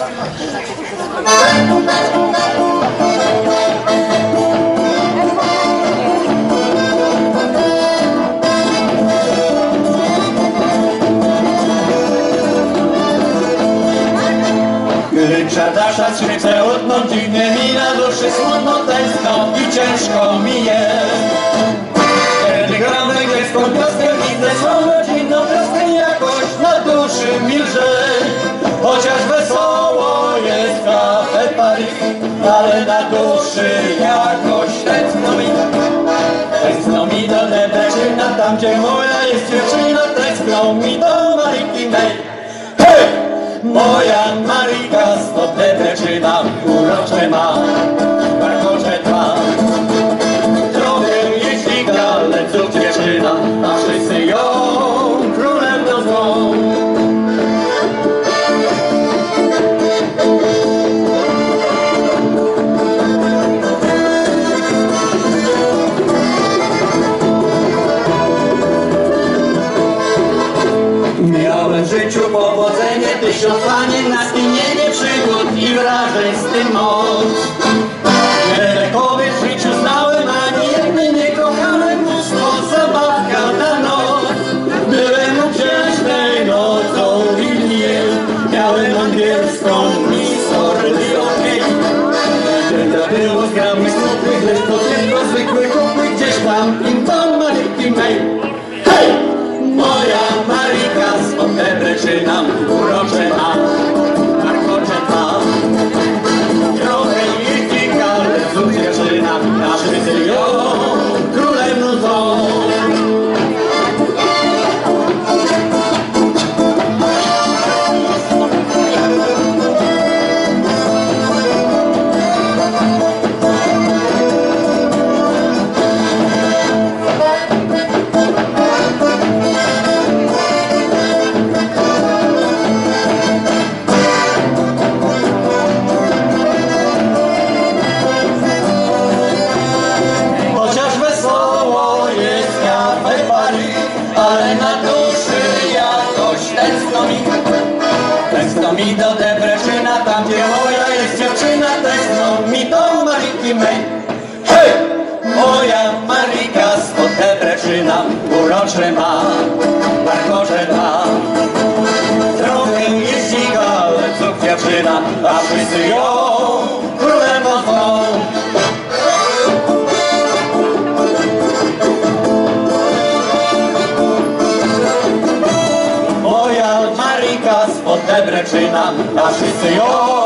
Czardasza skrzydce utną, dziwnie mi na duszy smutno tęskno i ciężko mi jest. Kiedy gramy grecką pioskę, widzę swą rodzinną pioskę, jakoś na duszy mi lżej. Chociaż wesoło jest Café Paris, ale na duszy jakoś tęskno mi do Debrecina, tam gdzie moja jest dziewczyna, tęskno mi do Mariki mej. Moja Marika spod Debreczyna urocze ma, warkocze dwa. Trochę jeździ galeców dziewczyna, a wszyscy ją królewną zwą. Miałem w życiu powodzenie, 1000 panien na skinienie przygód i wrażeń z tym moc. Wiele kobiet w życiu znałem, ani jednej nie kochałem, mnóstwo zabawka na noc. Byłem uciesznej nocą i dniem, miałem angielską Miss Orleans. Kiedy było z grami smutnych, lecz to tylko zwykły kupy, gdzieś tam im do Mariki mej. Moja Marika spod Debreczyna urocze ma, warkocze dwa. Trochę jeździ galeców dziewczyna, a wszyscy ją królewną zwą. Ale na duszy jakoś tęskno mi do Debreczyna, tam gdzie moja jest dziewczyna, tęskno mi do Mariki mej. Hej! Moja Marika spod Debreczyna urocze ma, warkocze dwa. Trochę jeździ galeców dziewczyna, a wszyscy ją królewną zwą. Spod Debreczyna, a wszyscy ją